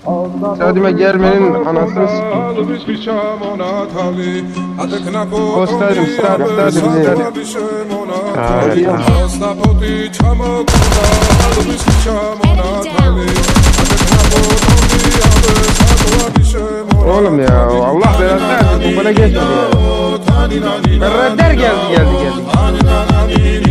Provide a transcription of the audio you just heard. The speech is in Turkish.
Sadime gelmenin anasını s***. Postadım, stadım. Oğlum ya Allah belanı versin. Bu bana geçmedi ya. Karakter geldi.